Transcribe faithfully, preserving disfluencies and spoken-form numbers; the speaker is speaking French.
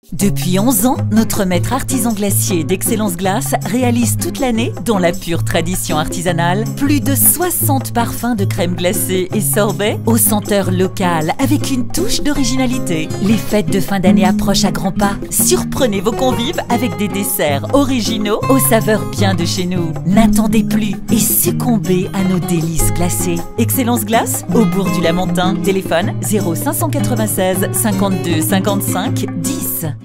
Depuis onze ans, notre maître artisan glacier d'Excellence Glace réalise toute l'année, dans la pure tradition artisanale, plus de soixante parfums de crème glacée et sorbets aux senteurs locales avec une touche d'originalité. Les fêtes de fin d'année approchent à grands pas. Surprenez vos convives avec des desserts originaux aux saveurs bien de chez nous. N'attendez plus et succombez à nos délices glacées. Excellence Glace, au bourg du Lamentin. Téléphone zéro cinq cent quatre-vingt-seize cinquante-deux cinquante-cinq dix.